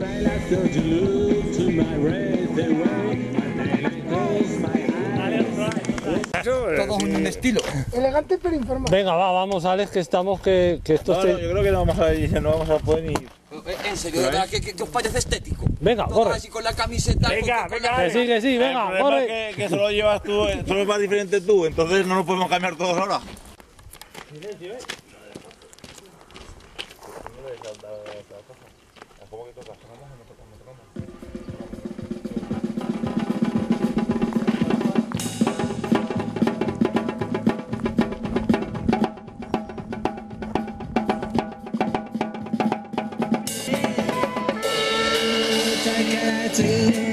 Todo un estilo. Elegante pero informal. Venga, vamos, Alex, que estamos, que esto No, yo creo que no vamos a poder ni... En serio, de verdad, ¿qué os parece estético? Venga, Todos corre. así con la camiseta. Venga, con venga, la... Que sí, venga, El problema corre. es que solo llevas tú, solo vas diferente tú, entonces no nos podemos cambiar todos ahora. Take it to